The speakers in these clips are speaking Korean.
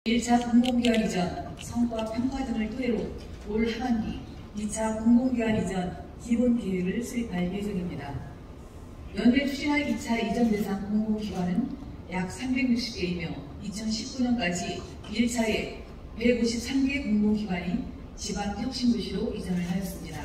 1차 공공기관 이전 성과 평가 등을 토대로 올 하반기 2차 공공기관 이전 기본 계획을 수립할 예정입니다. 연내 추진할 2차 이전 대상 공공기관은 약 360개이며 2019년까지 1차에 153개 공공기관이 지방혁신도시로 이전을 하였습니다.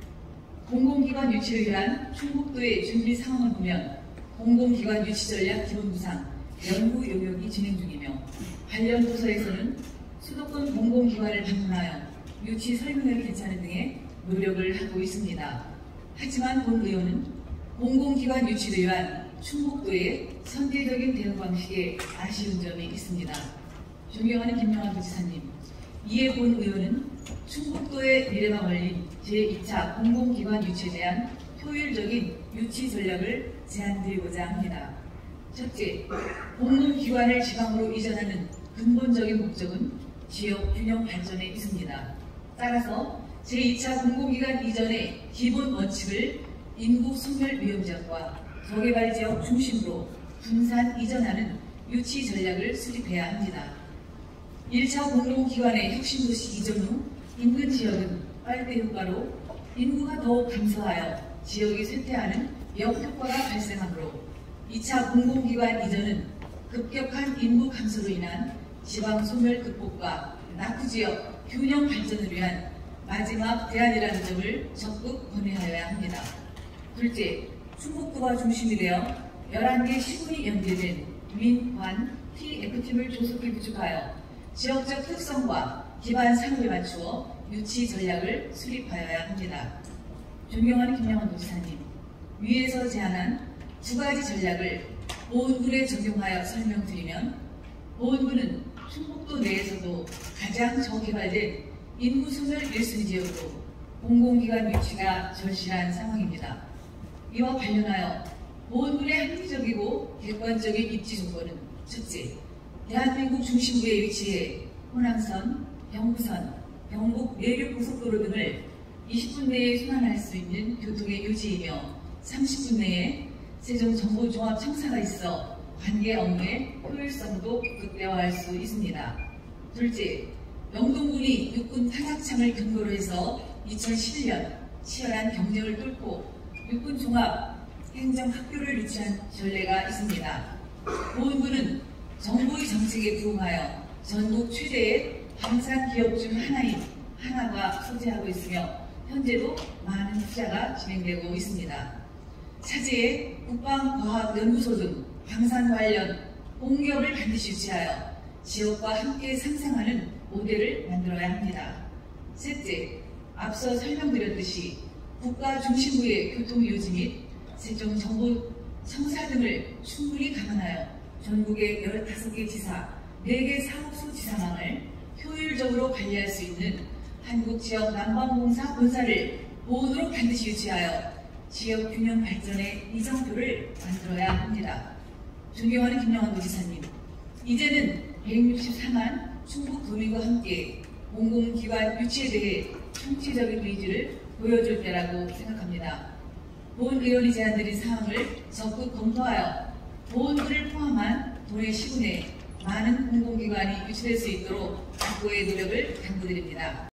공공기관 유치를 위한 충북도의 준비 상황을 보면 공공기관 유치전략 기본구상 연구 용역이 진행 중이며 관련 부서에서는 수도권 공공기관을 방문하여 유치 설명회를 개최하는 등의 노력을 하고 있습니다. 하지만 본 의원은 공공기관 유치를 위한 충북도의 선제적인 대응 방식에 아쉬운 점이 있습니다. 존경하는 김영환 도지사님, 이에 본 의원은 충북도의 미래가 걸린 제2차 공공기관 유치에 대한 효율적인 유치 전략을 제안드리고자 합니다. 첫째, 공공기관을 지방으로 이전하는 근본적인 목적은 지역 균형 발전에 있습니다. 따라서 제2차 공공기관 이전의 기본 원칙을 인구 소멸 위험지역과 저개발지역 중심으로 분산 이전하는 유치 전략을 수립해야 합니다. 1차 공공기관의 혁신도시 이전 후 인근 지역은 빨대 효과로 인구가 더욱 감소하여 지역이 쇠퇴하는 역효과가 발생하므로 2차 공공기관 이전은 급격한 인구 감소로 인한 지방 소멸 극복과 낙후지역 균형 발전을 위한 마지막 대안이라는 점을 적극 권유하여야 합니다. 둘째, 충북도가 중심이 되어 11개 시군이 연계된 민, 관, 티, F팀을 조속히 구축하여 지역적 특성과 기반 상호에 맞추어 유치 전략을 수립하여야 합니다. 존경하는 김영환 도지사님, 위에서 제안한 두 가지 전략을 보훈군에 적용하여 설명드리면 보훈군은 충북도 내에서도 가장 저개발된 인구 소멸 1순위 지역으로 공공기관 유치가 절실한 상황입니다. 이와 관련하여 보훈군의 합리적이고 객관적인 입지 조건은 첫째, 대한민국 중심부에 위치해 호남선, 경부선, 경북 내륙고속도로 등을 20분 내에 순환할 수 있는 교통의 유지이며 30분 내에 세종정보종합청사가 있어 관계 업무의 효율성도 극대화할 수 있습니다. 둘째, 영동군이 육군 타작창을 근거로 해서 2011년 치열한 경쟁을 뚫고 육군 종합 행정학교를 유치한 전례가 있습니다. 보훈군은 정부의 정책에 부응하여 전국 최대의 방산기업 중 하나인 하나가 소재하고 있으며 현재도 많은 투자가 진행되고 있습니다. 차제에 국방과학연구소 등 방산 관련 공기업을 반드시 유치하여 지역과 함께 상생하는 모델을 만들어야 합니다. 셋째, 앞서 설명드렸듯이 국가 중심부의 교통유지 및 세종정보청사 등을 충분히 감안하여 전국의 15개 지사, 4개 사업소 지사망을 효율적으로 관리할 수 있는 한국지역 난방공사 본사를 보훈으로 반드시 유치하여 지역 균형 발전의 이정표를 만들어야 합니다. 존경하는 김영환 도지사님, 이제는 164만 충북 도민과 함께 공공기관 유치에 대해 총체적인 의지를 보여줄 때라고 생각합니다. 보훈 의원이 제안드린 사항을 적극 검토하여 보훈군을 포함한 도내 시군에 많은 공공기관이 유치될 수 있도록 각고의 노력을 당부드립니다.